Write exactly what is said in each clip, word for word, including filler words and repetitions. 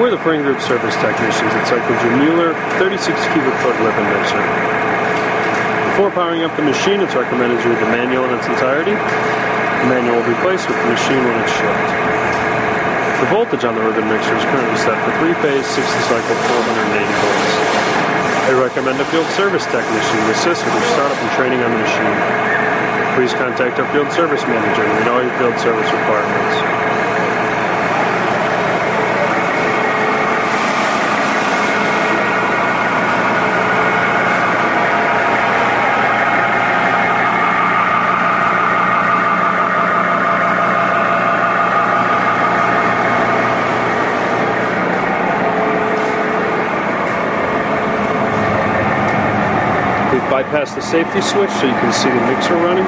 We're the Pring Group service technicians at Cyclogen Mueller thirty-six cubic foot ribbon mixer. Before powering up the machine, it's recommended you read the manual in its entirety. The manual will be placed with the machine when it's shipped. The voltage on the ribbon mixer is currently set for three-phase, sixty cycle, four hundred eighty volts. I recommend a field service technician to assist with your startup and training on the machine. Please contact our field service manager to meet all your field service requirements. We've bypassed the safety switch so you can see the mixer running.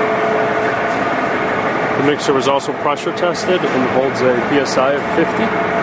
The mixer was also pressure tested and holds a P S I of fifty.